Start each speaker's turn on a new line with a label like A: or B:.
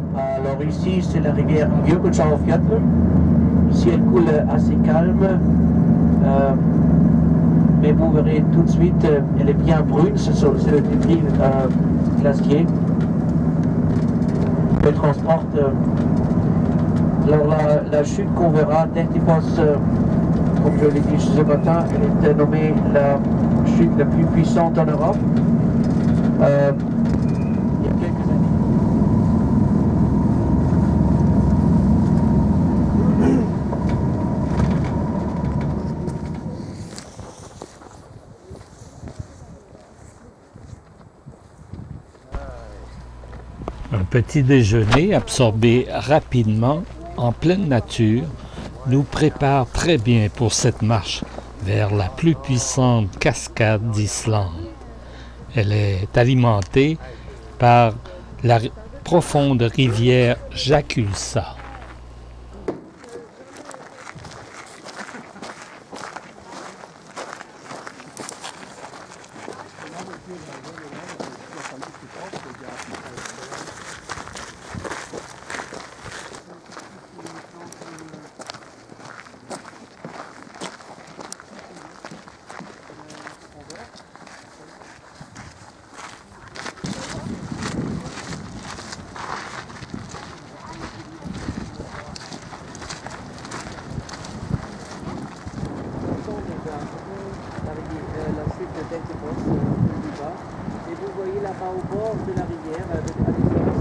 A: Alors ici, c'est la rivière Jökulsá-Fjöllur. Ici, elle coule assez calme. Mais vous verrez tout de suite, elle est bien brune, c'est le débris glacier. Elle transporte. Alors la chute qu'on verra, Dettifoss, comme je l'ai dit ce matin, elle est nommée la chute la plus puissante en Europe. Il y a quelques années.
B: Un petit déjeuner absorbé rapidement en pleine nature nous prépare très bien pour cette marche vers la plus puissante cascade d'Islande. Elle est alimentée par la profonde rivière Jökulsá.
A: La chute de Dettifoss plus bas. Et vous voyez là-bas au bord de la rivière, avec